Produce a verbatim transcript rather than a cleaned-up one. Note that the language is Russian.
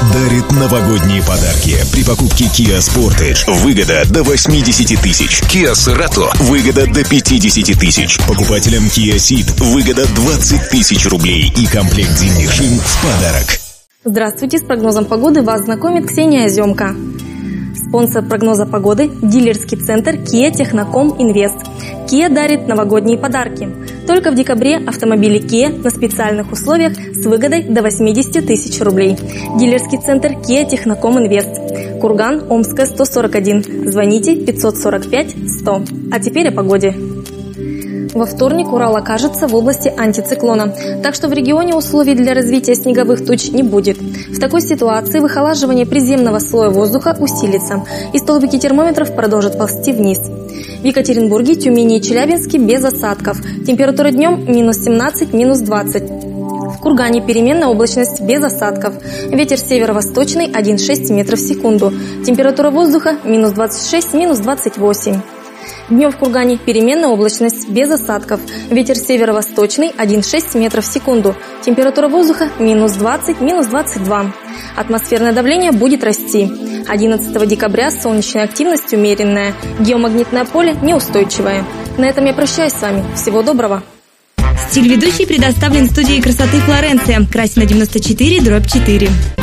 дарит новогодние подарки. При покупке Kia Sportage выгода до восемьдесят тысяч. Kia Cerato выгода до пятьдесят тысяч. Покупателям Kia Ceed выгода двадцать тысяч рублей и комплект зимних шин в подарок. Здравствуйте, с прогнозом погоды вас знакомит Ксения Оземка. Спонсор прогноза погоды – дилерский центр Kia Technocom Invest. Kia дарит новогодние подарки. Только в декабре автомобили Kia на специальных условиях с выгодой до восемьдесят тысяч рублей. Дилерский центр Kia Technocom Invest. Курган, Омская, сто сорок один. Звоните пятьсот сорок пять сто. А теперь о погоде. Во вторник Урал окажется в области антициклона, так что в регионе условий для развития снеговых туч не будет. В такой ситуации выхолаживание приземного слоя воздуха усилится, и столбики термометров продолжат ползти вниз. В Екатеринбурге, Тюмени и Челябинске без осадков. Температура днем минус семнадцать, минус двадцать. В Кургане переменная облачность без осадков. Ветер северо-восточный один целых шесть десятых метров в секунду. Температура воздуха минус двадцать шесть, минус двадцать восемь. Днем в Кургане переменная облачность без осадков. Ветер северо-восточный один целых шесть десятых метров в секунду. Температура воздуха минус двадцать, минус двадцать два. Атмосферное давление будет расти. одиннадцатого декабря солнечная активность умеренная. Геомагнитное поле неустойчивое. На этом я прощаюсь с вами. Всего доброго. Стиль ведущий предоставлен студией красоты Флоренция. Красина девяносто четыре, дробь четыре.